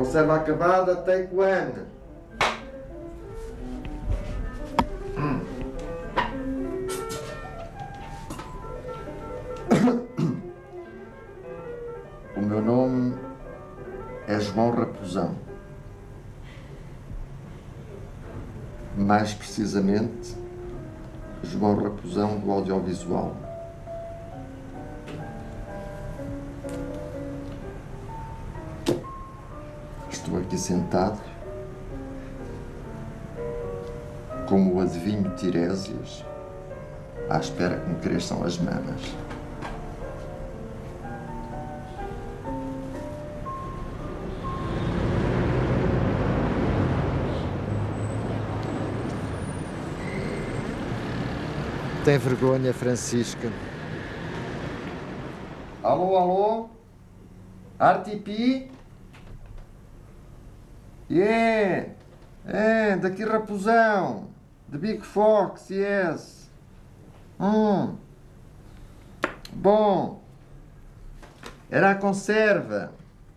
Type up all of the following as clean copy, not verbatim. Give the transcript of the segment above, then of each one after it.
Conserva acabada, take one. O meu nome é João Raposão. Mais precisamente, João Raposão do audiovisual. Estou aqui sentado, como o adivinho Tiresias, à espera que me cresçam as mamas. Tem vergonha, Francisca? Alô, alô? RTP? Yeah! É, daqui Raposão. The Big Fox, yes. Bom. Era a conserva.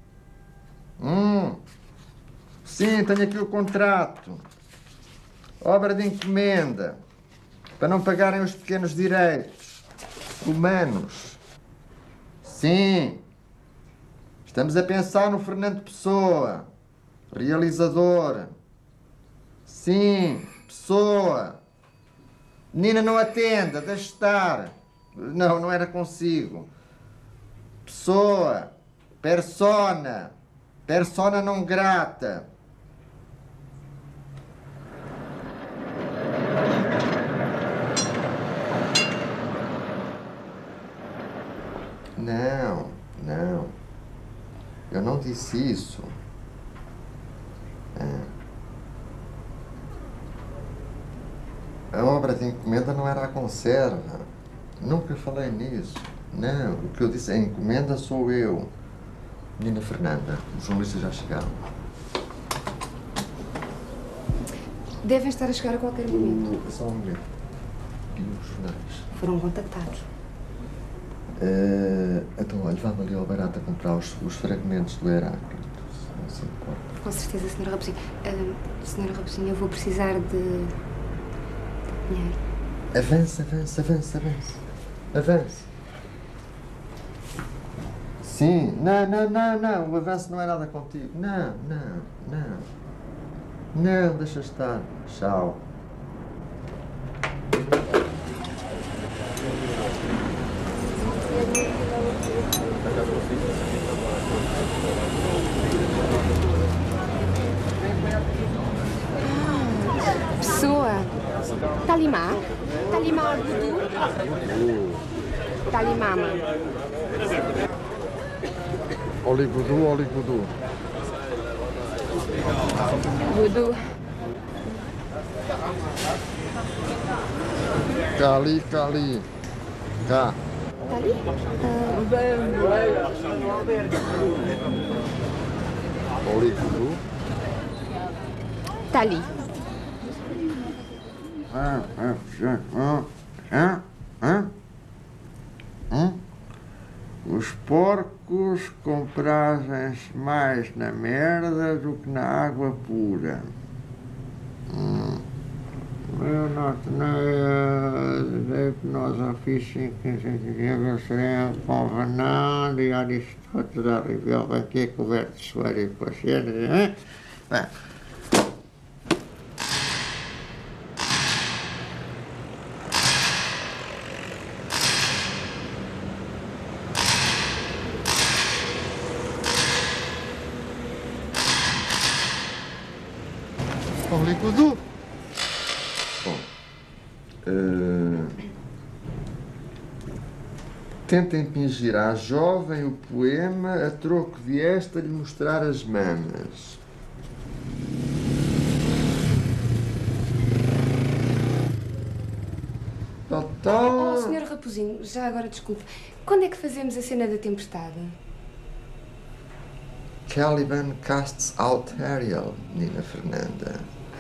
Sim, tenho aqui o contrato. Obra de encomenda. Para não pagarem os pequenos direitos humanos. Sim. Estamos a pensar no Fernando Pessoa. Realizador. Sim, Pessoa. Menina, não atenda, deixe estar. Não, não era consigo. Pessoa. Persona. Persona não grata. Não, não. Eu não disse isso. A obra de encomenda não era a conserva. Nunca falei nisso. Não, o que eu disse, a encomenda sou eu. Menina Fernanda, os jornalistas já chegaram. Devem estar a chegar a qualquer momento. Só um momento. E os jornais? Foram contactados. Então, olha, vá-me ali ao barato a comprar os fragmentos do Heráclito, se não se importa. Com certeza, Sra. Raposinha. Sra. Raposinha, eu vou precisar de dinheiro. Avance, avance, avance, avance. Avance. Sim, não, o avanço não é nada contigo. Não. Não, deixa estar. Tchau. Pessoa. Talimá. Talimá Gudu. Talimama. Oligudu, oligudu. Gudu. Cali, cali. Cá. Tali? Oligudu. Tali. Os porcos comprazem-se mais na merda do que na água pura. Eu não tenho nós ofícios que serem convenando e Aristóteles da Rivela aqui coberto de suor e paciência. Oligudu. Bom, tenta impingir à jovem o poema a troco de esta lhe mostrar as mamas. Oh, Sr. Raposinho, já agora desculpe. Quando é que fazemos a cena da tempestade? Caliban casts out Ariel, Nina Fernanda.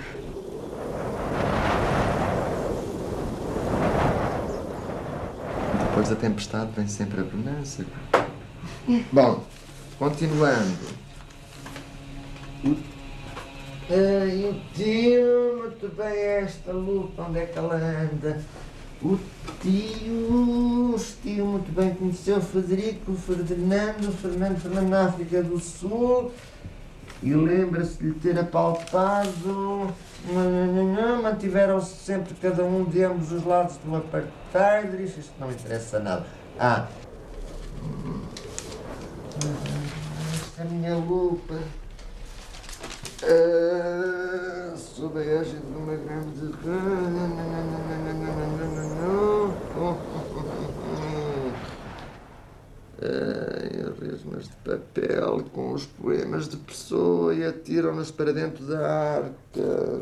Depois da tempestade vem sempre a bonança. Bom, continuando. O tio, muito bem, esta lupa, onde é que ela anda? O tio muito bem, conheceu Frederico, Fernando na África do Sul e lembra-se de lhe ter apalpado. Mantiveram-se sempre cada um de ambos os lados do apartheid. Isto não interessa nada. Esta é a minha lupa. Sob a égide de uma grande... resmas de papel com os poemas de Pessoa e atiram-nos para dentro da arca.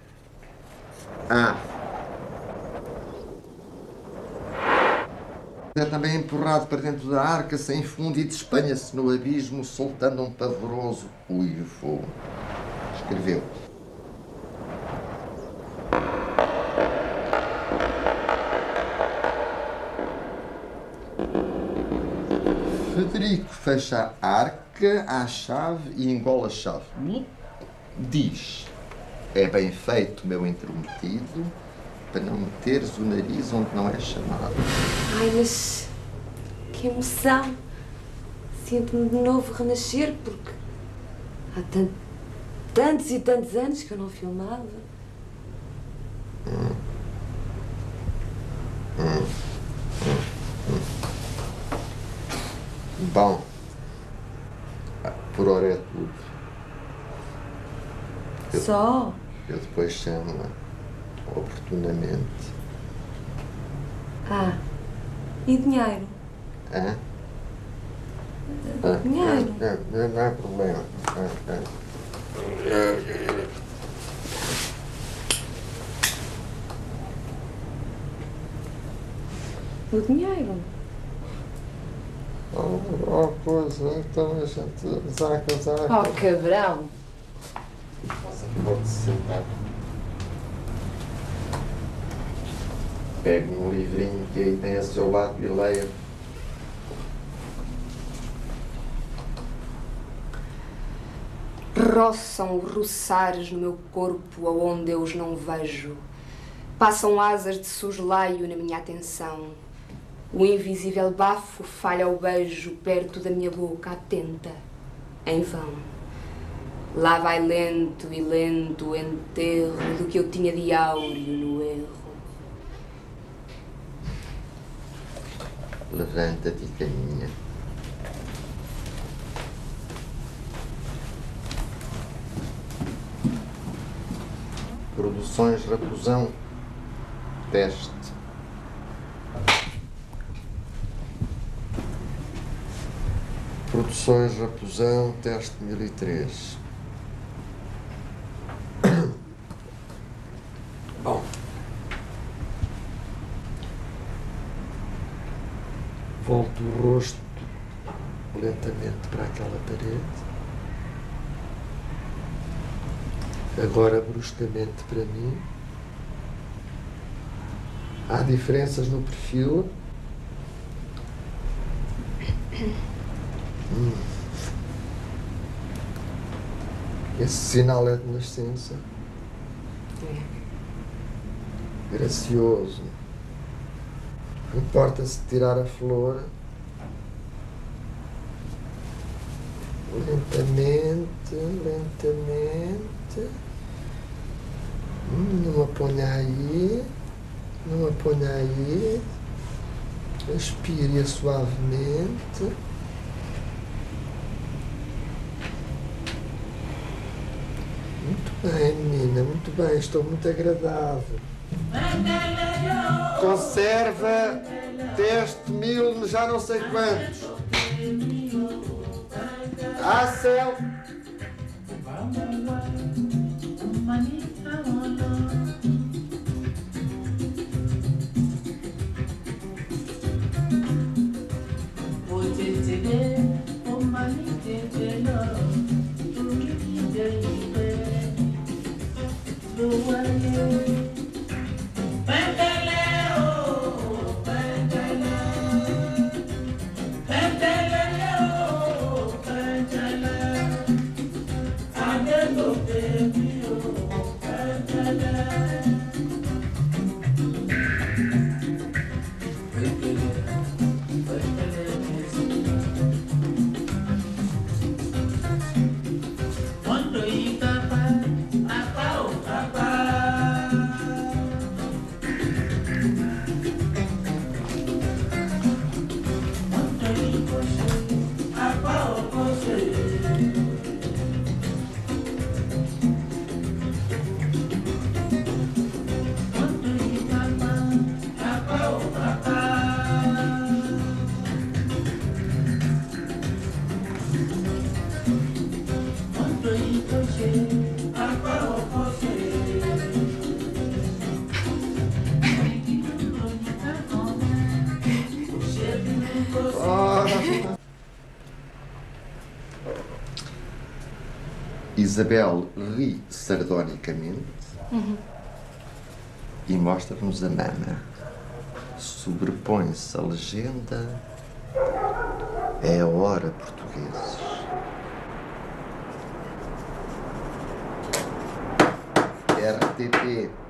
É também empurrado para dentro da arca sem fundo e despenha-se no abismo, soltando um pavoroso uivo. Escreveu. Frederico fecha a arca à chave e engola a chave. Diz: é bem feito, meu intrometido, para não meteres o nariz onde não é chamado. Ai, mas que emoção! Sinto-me de novo renascer, porque há tantos e tantos anos que eu não filmava. Bom, por hora é tudo. Só? Eu depois chamo-a oportunamente. E dinheiro? Dinheiro? Não é problema. O dinheiro? Pois, então a gente zaca. Oh, cabrão! Você pode sentar. Pegue um livrinho que aí tem a seu lado e leia. Roçam roçares no meu corpo aonde eu os não vejo. Passam asas de soslaio na minha atenção. O invisível bafo falha o beijo perto da minha boca atenta, em vão. Lá vai lento e lento o enterro do que eu tinha de áureo no erro. Levanta-te e caminha. Produções Raposão. Teste. Produções Raposão, teste 1003. Bom. Volto o rosto lentamente para aquela parede. Agora bruscamente para mim. Há diferenças no perfil. Esse sinal é de nascença. Gracioso. Importa-se de tirar a flor. Lentamente. Não a ponha aí. Aspire-a suavemente. Muito bem, menina, muito bem, estou muito agradável. Conserva teste 1000, já não sei quantos. Céu! Isabel ri sardonicamente e mostra-nos a mama. Sobrepõe-se a legenda. É a hora, portugueses. RTP.